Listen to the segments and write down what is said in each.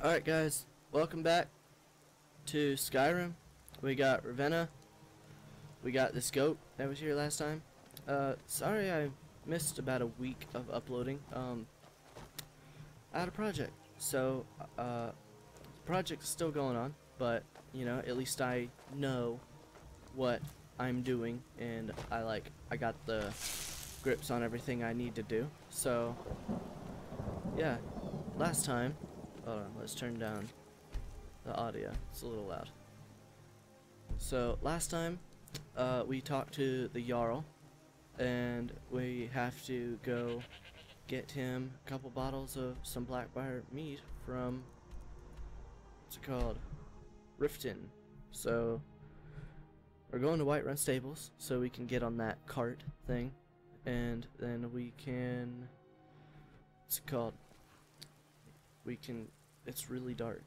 Alright guys, welcome back to Skyrim. We got Ravenna. We got this goat that was here last time. Sorry I missed about a week of uploading. I had a project. So, the project is still going on, but, you know, at least I know what I'm doing, and I got the grips on everything I need to do. So, yeah, last time, hold on, let's turn down the audio. It's a little loud. So last time, we talked to the Jarl, and we have to go get him a couple bottles of some Blackbriar mead from, what's it called, Riften. So we're going to Whiterun Stables so we can get on that cart thing, and then we can, what's it called, we can, it's really dark,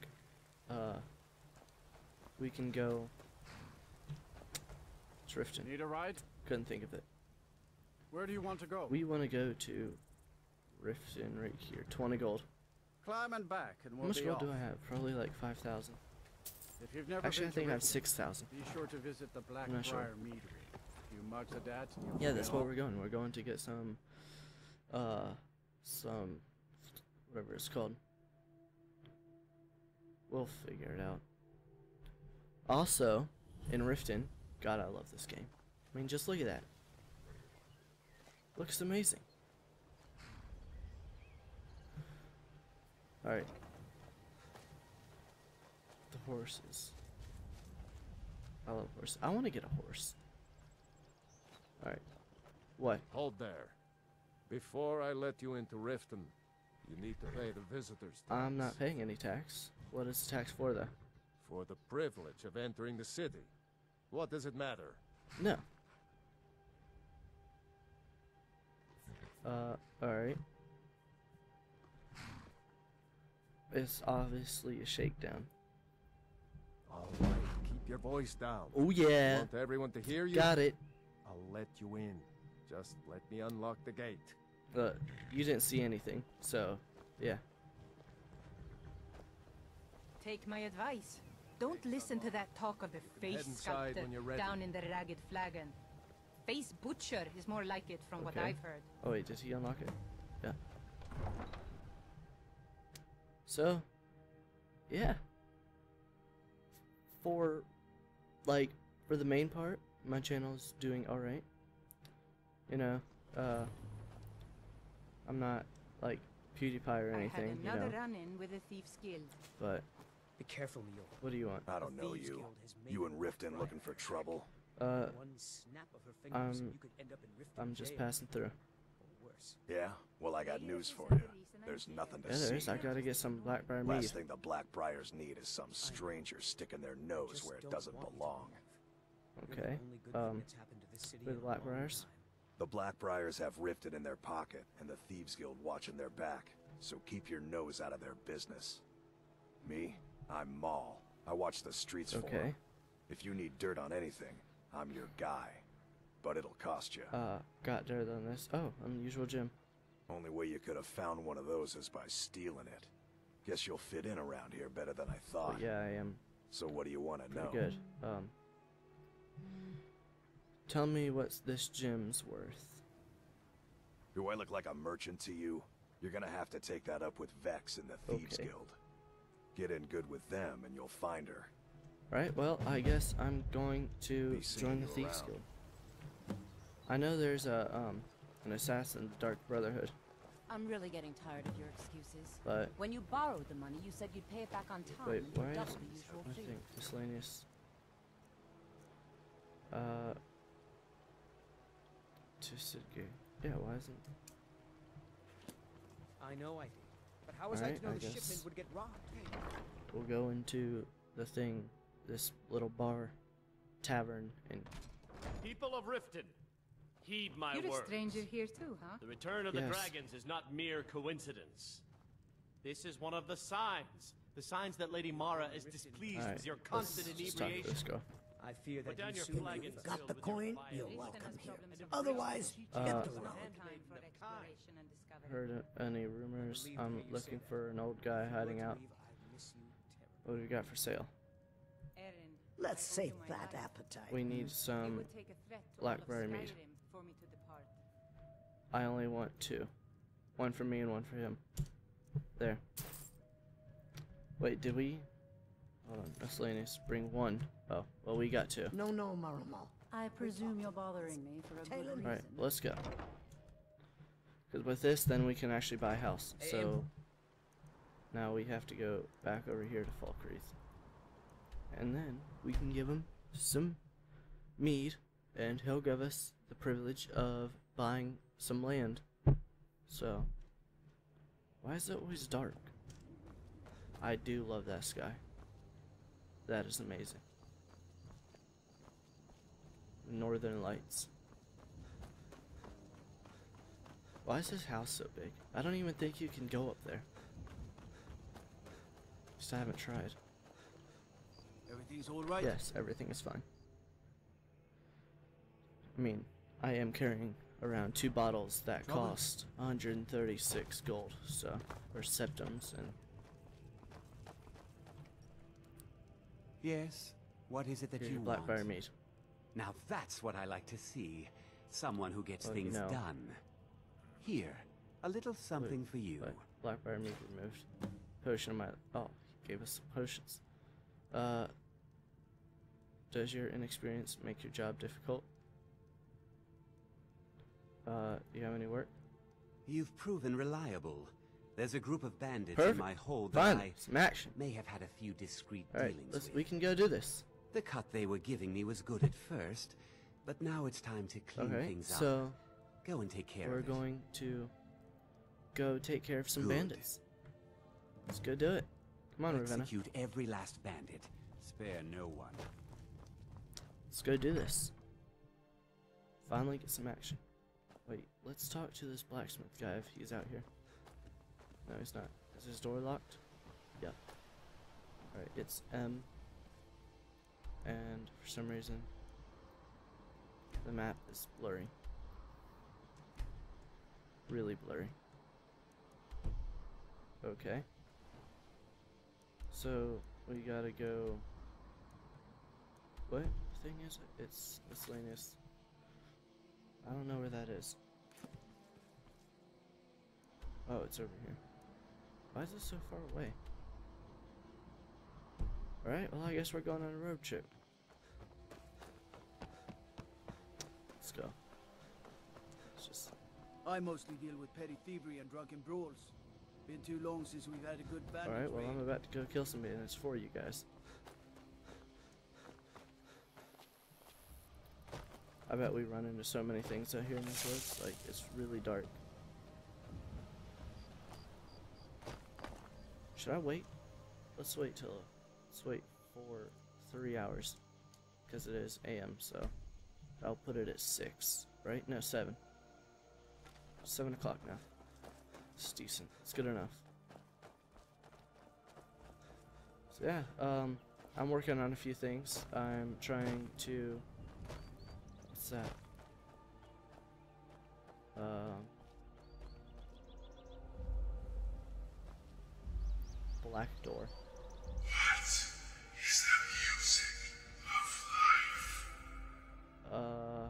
we can go, it's Riften. Need a ride? Couldn't think of it. Where do you want to go? We want to go to Riften right here, 20 gold. Climb and back and we'll How much be gold off. do I have? Probably like 5,000. If you've never Actually, I been think to I have Riften, 6,000. be sure to visit the I'm not sure. Blackbriar Meadery. A few mugs of that and you'll Yeah, be that's off. where we're going. We're going to get some, whatever it's called. We'll figure it out. Also, in Riften, God, I love this game. I mean, just look at that. Looks amazing. Alright. The horses. I love horses. I want to get a horse. Alright. What? Hold there. Before I let you into Riften, you need to pay the visitor's tax. I'm not paying any tax. What is the tax for, though? For the privilege of entering the city. What does it matter? No. Alright. It's obviously a shakedown. Alright, keep your voice down. Oh yeah! Want everyone to hear you? Got it. I'll let you in. Just let me unlock the gate. You didn't see anything, so, yeah. Take my advice. Don't listen to that talk of the face Head inside sculptor when you're ready. down in the ragged flagon. Face butcher is more like it from what Okay. I've heard. Oh wait, did he unlock it? Yeah. So, yeah. For the main part, my channel's doing alright. You know, I'm not like PewDiePie or I anything, had you another know, run-in with a thief's guild. but Be careful, Mule. what do you want? I don't know Thieves you. Guild has made You and Blackbriar Riften looking for trouble? One snap of her fingers and you could end up in Riften I'm just jail, passing through. or worse. Yeah? Well, I got news for you. There's nothing to Yeah, see. there is. I gotta get some Blackbriar Last mead. thing the Blackbriars need is some stranger sticking their nose Just where it don't doesn't want you to belong. leave. You're the Okay. only good thing that's happened to this city with in a long Blackbriars? time. The Blackbriars have Riften in their pocket, and the Thieves Guild watching their back, so keep your nose out of their business. Me? I'm Maul. I watch the streets for Okay. 'em. If you need dirt on anything, I'm your guy. But it'll cost you. Got dirt on this. Oh, unusual gem. Only way you could have found one of those is by stealing it. Guess you'll fit in around here better than I thought. But yeah, I am So what do you want to know? pretty good. Tell me what's this gem's worth. Do I look like a merchant to you? You're gonna have to take that up with Vex in the Thieves Okay. Guild. Get in good with them and you'll find her. Right, well, I guess I'm going to Be seeing join the you Thieves around. Guild. I know there's an assassin in the Dark Brotherhood, I'm really getting tired of your excuses. but When you borrowed the money, you said you'd pay it back on time. wait, for why is double the usual I fee. think miscellaneous? Twisted gear. Yeah, why isn't? I know I did. But how was I Alright, to know I the guess. shipment would get robbed? We'll go into the thing, this little bar, tavern, and People of Riften, heed my You're a words. stranger here too, huh? The return of the Yes. dragons is not mere coincidence. This is one of the signs that Lady Mara is displeased alright, with your let's constant just talk to this inebriation. girl. I fear Put that down you your soon flagon will filled Got the with your coin? fire. You're Lisbon welcome has here. problems of Otherwise, race. get the No road. time for exploration and discovery. Heard any rumors? Believe me, I'm you looking say for an old guy that. hiding out. Believe I miss What do we got for sale? Let's sate that appetite. We need some blackberry mead. I only want 2. 1 for me and 1 for him. There. Wait, did we? Hold on, miscellaneous. Bring 1. Oh, well, we got 2. No, Marumo. I presume you're bothering me for a good reason. Alright, let's go. Because with this, then we can actually buy a house. So now we have to go back over here to Falkreath. And then we can give him some mead, and he'll give us the privilege of buying some land. So, why is it always dark? I do love that sky. That is amazing. Northern Lights. Why is this house so big? I don't even think you can go up there. Just I haven't tried. Everything's all right? Yes, everything is fine. I mean, I am carrying around 2 bottles that cost 136 gold, so, or septums, and... Yes? What is it that here's you your blackberry want? mead. Now that's what I like to see. Someone who gets Well, things no. done. Here, a little something for you. Blackberry mead removed. Potion of my... Oh, he gave us some potions. Does your inexperience make your job difficult? Do you have any work? You've proven reliable. There's a group of bandits Perfect. in my hold that Fine. I Some action. may have had a few discreet Alright, dealings with. we can go do this. The cut they were giving me was good at first, but now it's time to clean Okay, things up. so Go and take care we're of it. going to go take care of some Good. bandits. Let's go do it. Come on, Ravenna. Execute every last bandit. Spare no one. Let's go do this. Finally get some action. Wait, let's talk to this blacksmith guy if he's out here. No, he's not. Is his door locked? Yeah. Alright, it's M. And for some reason, the map is blurry. Really blurry. Okay. So, we gotta go... What thing is it? It's miscellaneous. I don't know where that is. Oh, it's over here. Why is it so far away? Alright, well I guess we're going on a road trip. Let's go. Let's just... I mostly deal with petty thievery and drunken brawls. Been too long since we've had a good bandit Alright, well raid. I'm about to go kill somebody and it's for you guys. I bet we run into so many things out here in this woods, like, it's really dark. Should I wait? Let's wait for 3 hours. Because it is AM, so I'll put it at 6, right? No, 7. 7 o'clock now. It's decent. It's good enough. So yeah, I'm working on a few things. I'm trying to... What's that? Black door. What is the music of life?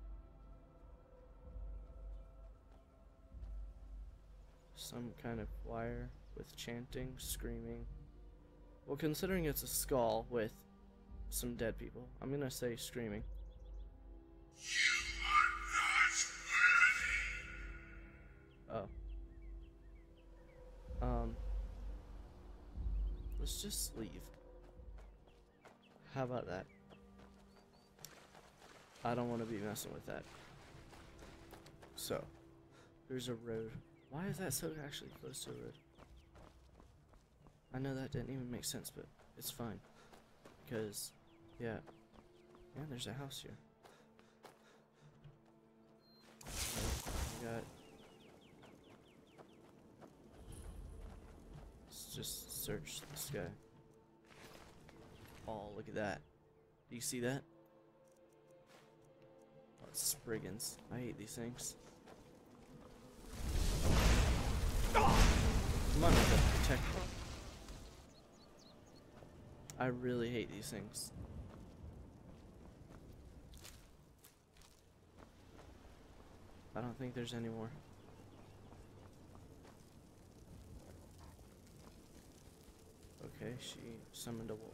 Some kind of choir with chanting, screaming. Well, considering it's a skull with some dead people, I'm gonna say screaming. You are not worthy. Oh. Let's just leave. How about that? I don't want to be messing with that. So, there's a road. Why is that so actually close to a road? I know that didn't even make sense, but it's fine. Because, yeah. Yeah, there's a house here. We got... Let's just search the sky. Oh, look at that. Do you see that? Oh, it's Spriggans. I hate these things. Come on, protect me. I really hate these things. I don't think there's any more. Okay, she summoned a wolf.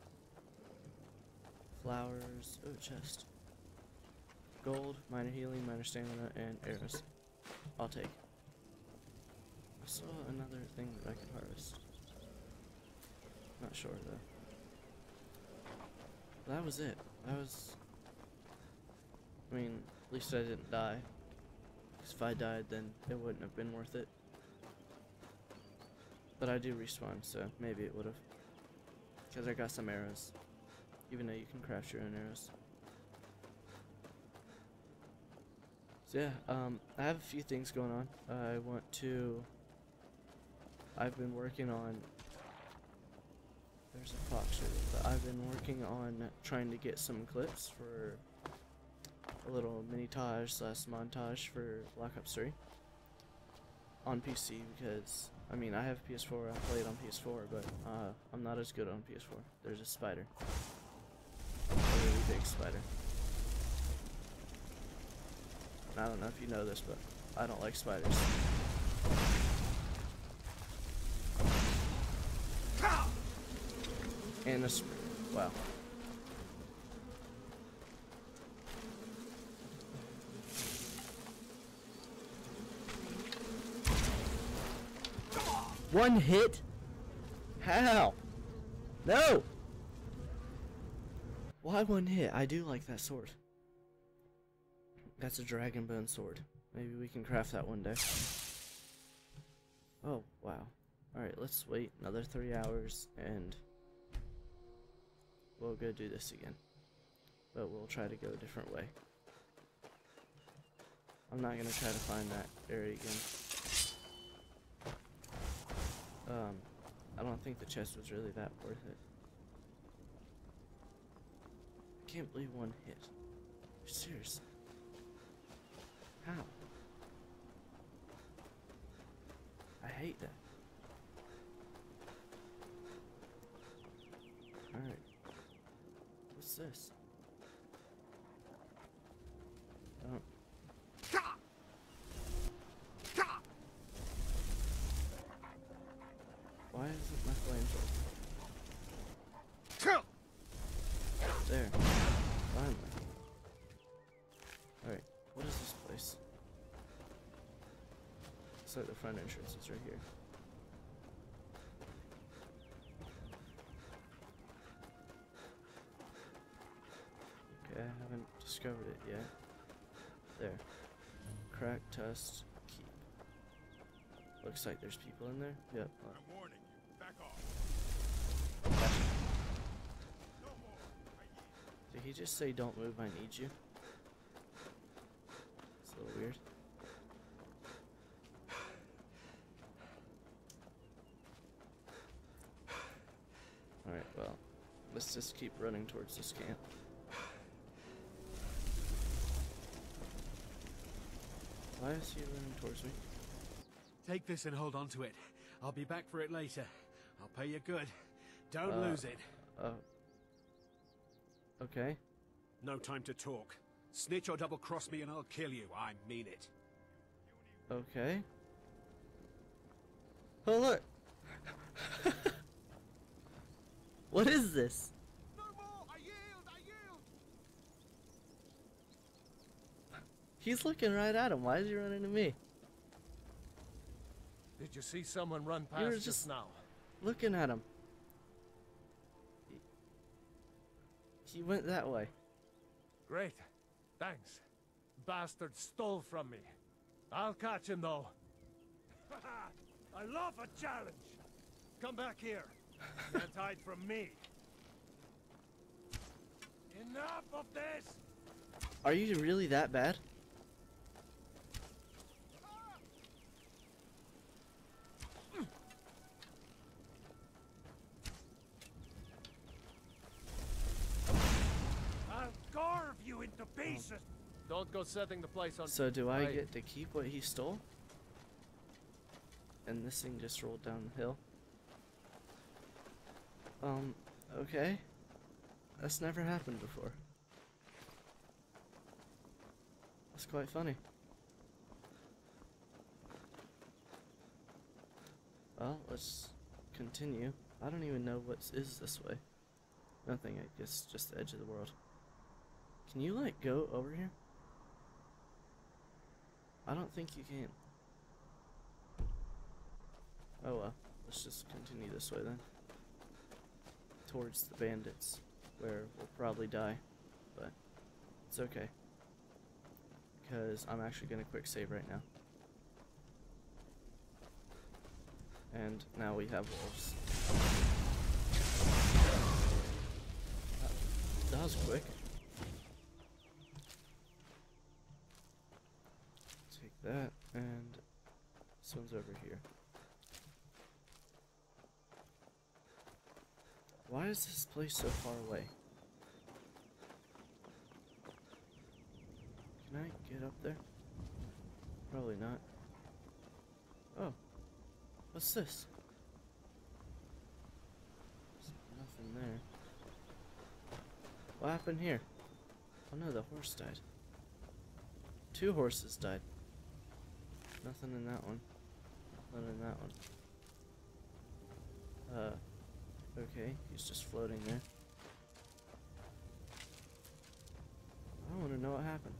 Flowers. Oh, chest. Gold, minor healing, minor stamina, and arrows. I'll take. I saw another thing that I could harvest. Not sure though. That was it. That was. I mean, at least I didn't die. Because if I died, then it wouldn't have been worth it. But I do respawn, so maybe it would have. Because I got some arrows. Even though you can craft your own arrows. So yeah, I have a few things going on. I've been working on. There's a fox here, but I've been working on trying to get some clips for a little mini-tage / montage for Black Ops 3 on PC because, I mean, I have PS4, I played on PS4, but I'm not as good on PS4. There's a spider. A really big spider. And I don't know if you know this, but I don't like spiders. And a wow. One hit? How? No! Why one hit? I do like that sword. That's a Dragonborn sword. Maybe we can craft that one day. Oh, wow. Alright, let's wait another 3 hours and we'll go do this again. But we'll try to go a different way. I'm not gonna try to find that area again. I don't think the chest was really that worth it. I can't believe one hit. Seriously. How? I hate that. Alright. What's this? Oh. Why isn't my flamethrower? There. Finally. Alright, what is this place? Looks like the front entrance is right here. Okay, I haven't discovered it yet. There. Crack, test, keep. Looks like there's people in there. Yep. I'm warning you. Back off. Did he just say don't move, I need you? It's a little weird. Alright, well, let's just keep running towards this camp. Why is he running towards me? Take this and hold on to it. I'll be back for it later. I'll pay you good. Don't lose it. Okay. No time to talk. Snitch or double cross me and I'll kill you. I mean it. Okay. Oh look! What is this? No more! I yield! I yield! He's looking right at him. Why is he running to me? Did you see someone run You were past just just now? looking at him. He went that way. Great. Thanks. Bastard stole from me. I'll catch him though. I love a challenge. Come back here. Can't hide from me. Enough of this. Are you really that bad? I'll carve you into pieces. Don't go setting the place on. So do I fire. get to keep what he stole? And this thing just rolled down the hill. Okay. That's never happened before. That's quite funny. Well, let's continue. I don't even know what is this way. Nothing, I guess, just the edge of the world. Can you, like, go over here? I don't think you can. Oh well, let's just continue this way then. Towards the bandits, where we'll probably die, but it's okay. Because I'm actually gonna quick save right now. And now we have wolves. That was quick. Take that, and this one's over here. Why is this place so far away? Can I get up there? Probably not. Oh. What's this? There's nothing there. What happened here? Oh no, the horse died. 2 horses died. Nothing in that one. Nothing in that one. Okay, he's just floating there. I want to know what happened.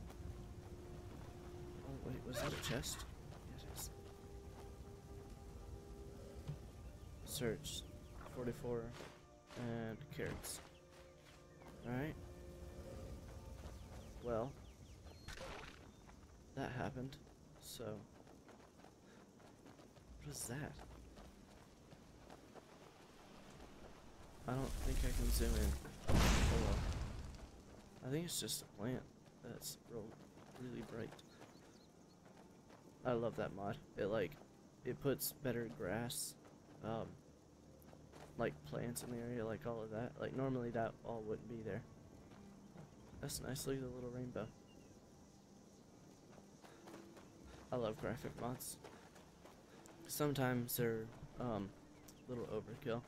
Oh wait, was that a chest? Yeah, it is. Search. 44 and carrots. Alright. Well, that happened. So, what is that? I don't think I can zoom in. Oh well. I think it's just a plant that's really bright. I love that mod. It puts better grass, like plants in the area, like all of that. Like normally that all wouldn't be there. That's nice. Look at the little rainbow. I love graphic mods. Sometimes they're a little overkill.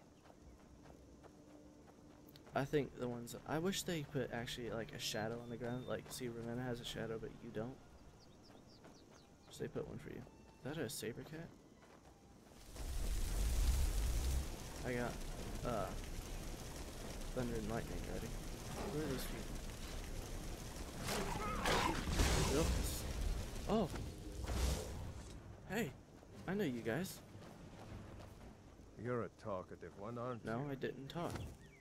I think the ones I wish they put actually like a shadow on the ground. Like, see, Ravenna has a shadow, but you don't. So they put one for you. Is that a saber cat? I got thunder and lightning ready. Where are these people? Oh. Hey, I know you guys. You're a talkative one, aren't you? No, I didn't talk.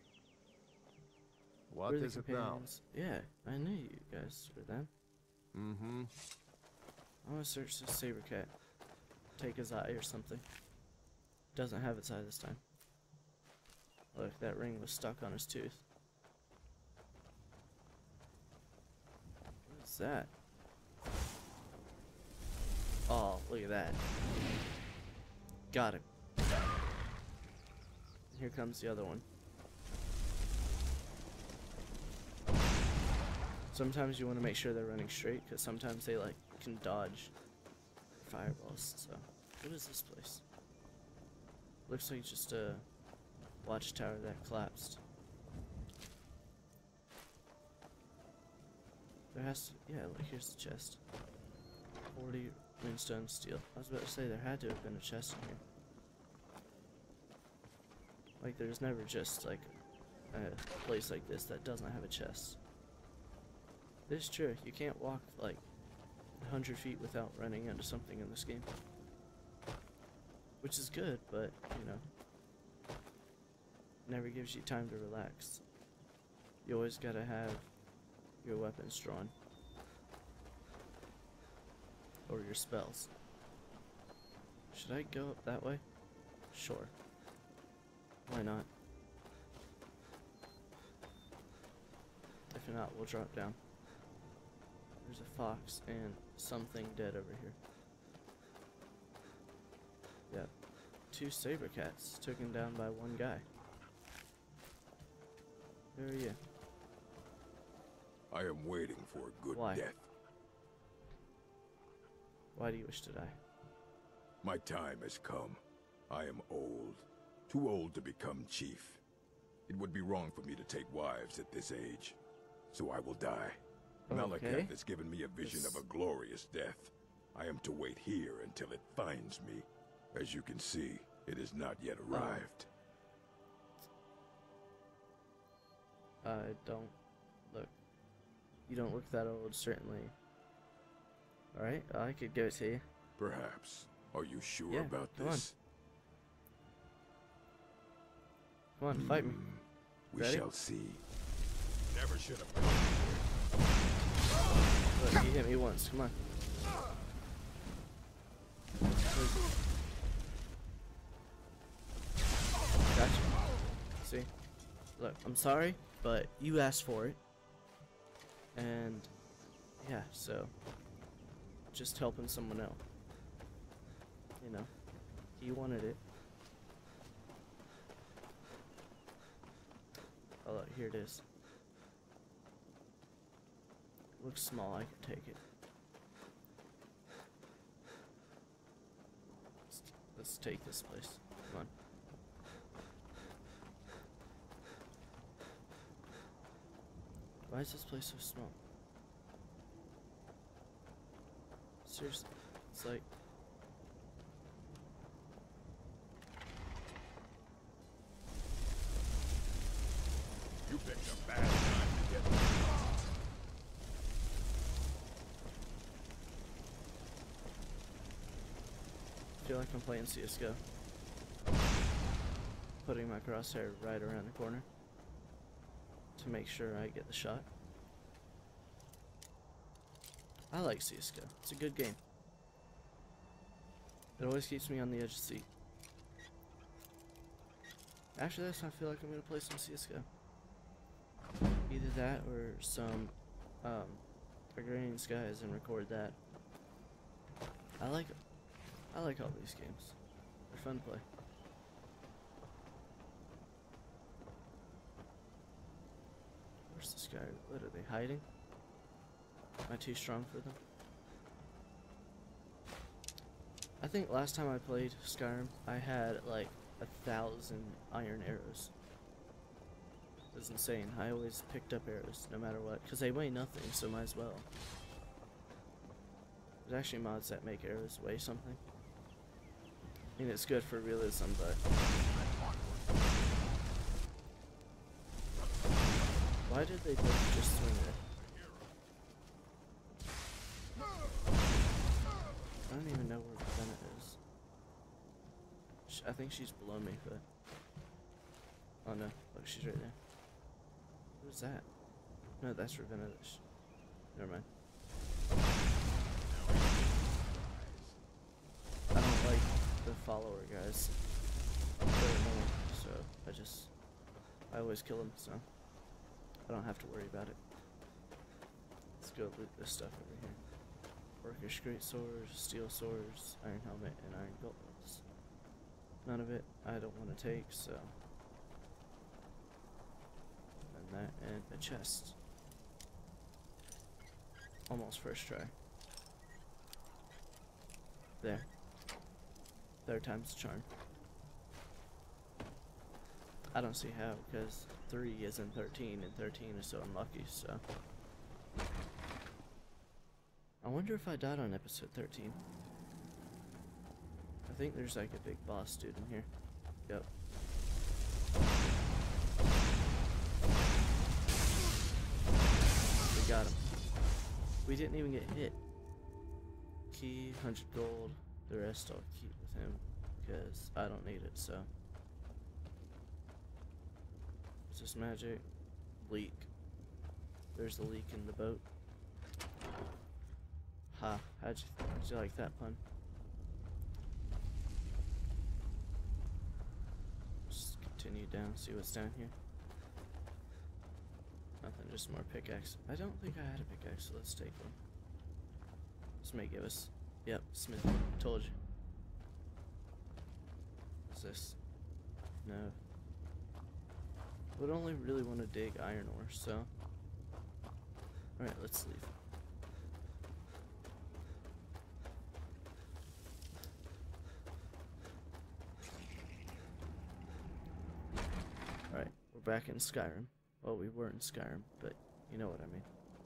What is it now? Yeah, I knew you guys were them. Mm-hmm. I want to search this saber cat. Take his eye or something. Doesn't have its eye this time. Look, that ring was stuck on his tooth. What is that? Oh, look at that. Got him. Here comes the other one. Sometimes you want to make sure they're running straight, because sometimes they can dodge fireballs. So, what is this place? Looks like just a watchtower that collapsed. There has to, yeah, look, here's the chest. 40 moonstone steel. I was about to say there had to have been a chest in here. Like, there's never just like a place like this that doesn't have a chest. This is true. You can't walk like 100 feet without running into something in this game. Which is good, but, you know, never gives you time to relax. You always gotta have your weapons drawn. Or your spells. Should I go up that way? Sure. Why not? If not, we'll drop down. There's a fox and something dead over here. Yep. 2 saber cats taken down by one guy. Who are you? I am waiting for a good Why? death. Why do you wish to die? My time has come. I am old. Too old to become chief. It would be wrong for me to take wives at this age. So I will die. Okay. Malekith has given me a vision of a glorious death. I am to wait here until it finds me. As you can see, it has not yet arrived. I don't look. You don't look that old, certainly. Alright, I could give it to you. Perhaps. Are you sure Yeah, about come this? Come on, fight me. We Ready? shall see. Never should have. Look, you hit me once. Come on. Gotcha. See? Look, I'm sorry, but you asked for it. And yeah, so just helping someone else. You know, you wanted it. Oh, look, here it is. Looks small, I can take it. Let's take this place. Come on. Why is this place so small? Seriously, it's like... You picked a bad time to get me. I feel like I'm playing CSGO. Putting my crosshair right around the corner to make sure I get the shot. I like CSGO. It's a good game. It always keeps me on the edge of the seat. After this, I feel like I'm gonna play some CSGO. Either that or some Agrarian Skies and record that. I like all these games. They're fun to play. Where's this guy? What are they hiding? Am I too strong for them? I think last time I played Skyrim, I had like 1,000 iron arrows. It was insane. I always picked up arrows no matter what, because they weigh nothing, so might as well. There's actually mods that make arrows weigh something. I mean, it's good for realism, but... Why did they both just swing it? I don't even know where Ravenna is. I think she's below me, but... Oh no, look, she's right there. Who's that? No, that's Ravenna. Never mind. I don't like the follower guys. They're annoying, so I always kill them, so I don't have to worry about it. Let's go loot this stuff over here. Orcish great swords, steel swords, iron helmet, and iron gauntlets. None of it I don't want to take, so... And that, and a chest. Almost first try. There. Third time's the charm. I don't see how, because 3 is in 13, and 13 is so unlucky, so... I wonder if I died on episode 13. I think there's like a big boss dude in here. Yep. We got him. We didn't even get hit. Key, 100 gold. The rest I'll keep with him, because I don't need it, so. Is this magic? Leak. There's the leak in the boat. Ha, how'd you like that pun? Just continue down, see what's down here. Nothing, just more pickaxe. I don't think I had a pickaxe, so let's take one. This may give us... Yep, smith. Told you. What's this? No. Would only really want to dig iron ore, so... Alright, let's leave. back in Skyrim. Well, we were in Skyrim, but you know what I mean.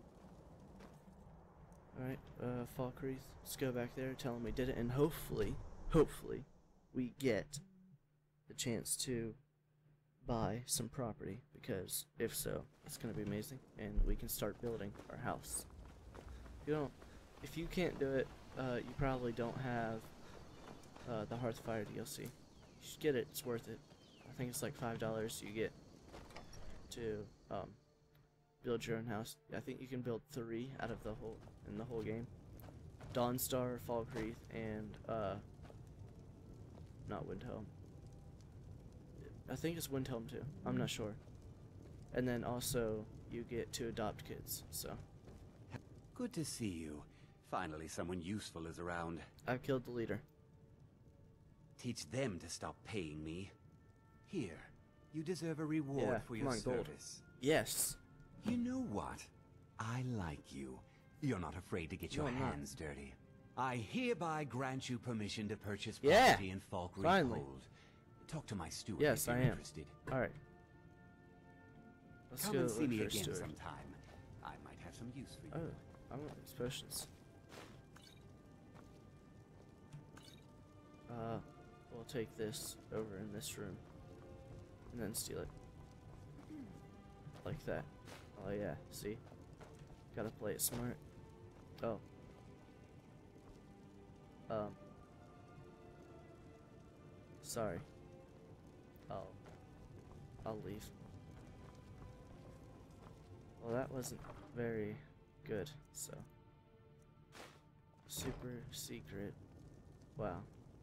Alright, Falkreath, let's go back there, tell him we did it, and hopefully, we get the chance to buy some property, because if so, it's going to be amazing, and we can start building our house. If you can't do it, you probably don't have the Hearthfire DLC. You should get it, it's worth it. I think it's like $5 you get to build your own house. I think you can build 3 out of the whole game. Dawnstar, Falkreath, and not Windhelm. I think it's Windhelm too. I'm not sure. And then also you get to adopt kids. So Good to see you. Finally, someone useful is around. I've killed the leader. Teach them to stop paying me. Here, you deserve a reward for your service. Yes. You know what? I like you. You're not afraid to get your hands dirty. I hereby grant you permission to purchase property in Falkreath Hold. Talk to my steward if you're interested. Alright. Come and see me again sometime. I might have some use for you. Oh, I want these potions. We'll take this over in this room. And then steal it. Like that. Oh yeah, see? Gotta play it smart. Oh. Sorry. I'll leave. Well, that wasn't very good, so. Super secret. Wow.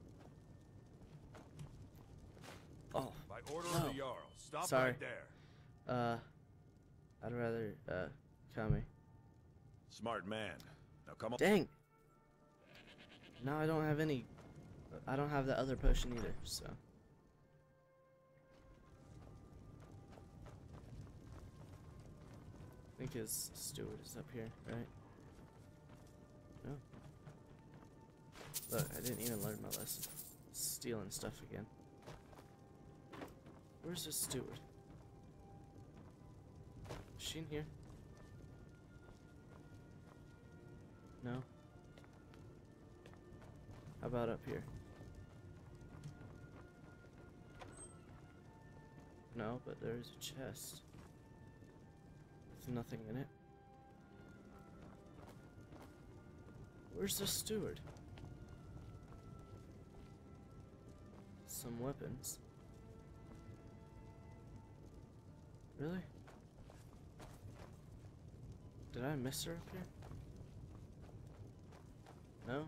Oh. By order of the Jarl. Stop Sorry. right there. I'd rather, Kami. Smart man. Now come on. Dang! No, I don't have any. I don't have the other potion either, so. I think his steward is up here, right? No. Look, I didn't even learn my lesson. Stealing stuff again. Where's the steward? Is she in here? No? How about up here? No, but there's a chest. There's nothing in it. Where's the steward? Some weapons. Really? Did I miss her up here? No?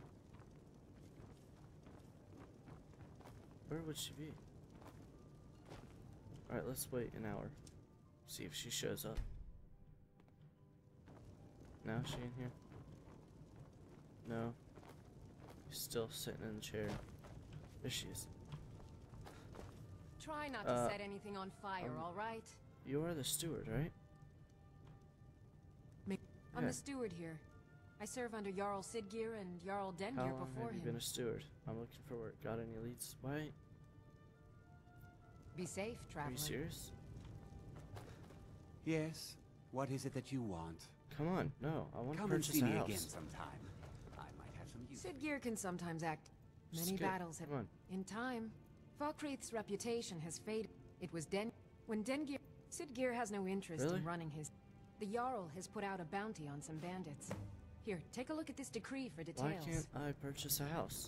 Where would she be? Alright, let's wait an hour. See if she shows up. Now is she in here? No. She's still sitting in the chair. There she is. Try not to set anything on fire, alright? You are the steward, right? I'm the steward here. I serve under Jarl Siggeir and Jarl Dengir How long before have you him. been a steward? I'm looking for work. Got any leads? Why? Be safe, traveler. Are you serious? Yes. What is it that you want? Come on, no. I want to Come and purchase see a me house. again sometime. I might have some use. Siggeir can sometimes act. Just Many get- battles have. come on. In time, Falkreath's reputation has faded. It was when Dengir. Siggeir has no interest Really? in running his. The Jarl has put out a bounty on some bandits. Here, take a look at this decree for details. Why can't I purchase a house?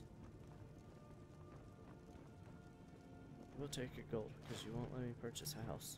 We'll take your gold, because you won't let me purchase a house.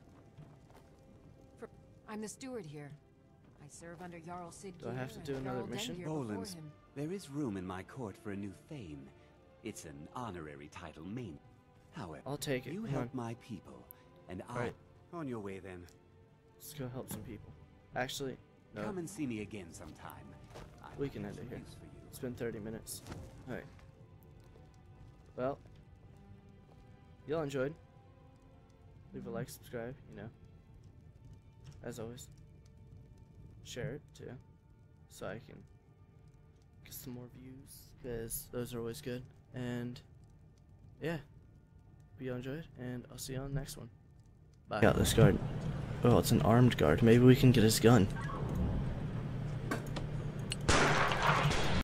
I'm the steward here. I serve under Jarl Siggeir. Do I have to do and another Jarl mission? Dengir before Bolins, him. there is room in my court for a new fame. It's an honorary title, main. However, I'll take it. you Come help on. my people, and I. Right. On your way then. Let's go help some people. Actually, no. Come and see me again sometime. I We might can have end it some here. use for you. It's been 30 minutes. Alright. Well, y'all enjoyed. Leave a like, subscribe, you know. As always. Share it too. So I can get some more views. Because those are always good. And yeah. Hope y'all enjoyed. And I'll see you on the next one. Bye. Got this guard. Oh, it's an armed guard. Maybe we can get his gun.